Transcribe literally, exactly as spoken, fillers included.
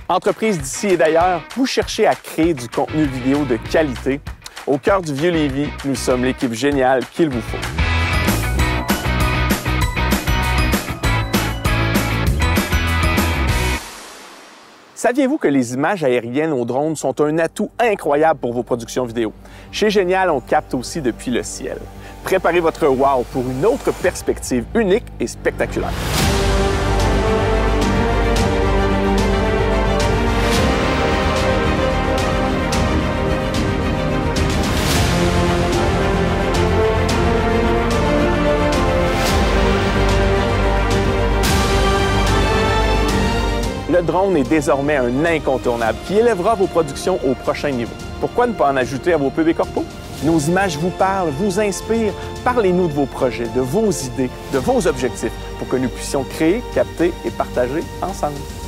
Entreprise d'ici et d'ailleurs, vous cherchez à créer du contenu vidéo de qualité? Au cœur du Vieux-Lévis, nous sommes l'équipe géniale qu'il vous faut. Saviez-vous que les images aériennes au drone sont un atout incroyable pour vos productions vidéo? Chez Génial, on capte aussi depuis le ciel. Préparez votre wow pour une autre perspective unique et spectaculaire. Le drone est désormais un incontournable qui élèvera vos productions au prochain niveau. Pourquoi ne pas en ajouter à vos pubs et corpos? Nos images vous parlent, vous inspirent. Parlez-nous de vos projets, de vos idées, de vos objectifs pour que nous puissions créer, capter et partager ensemble.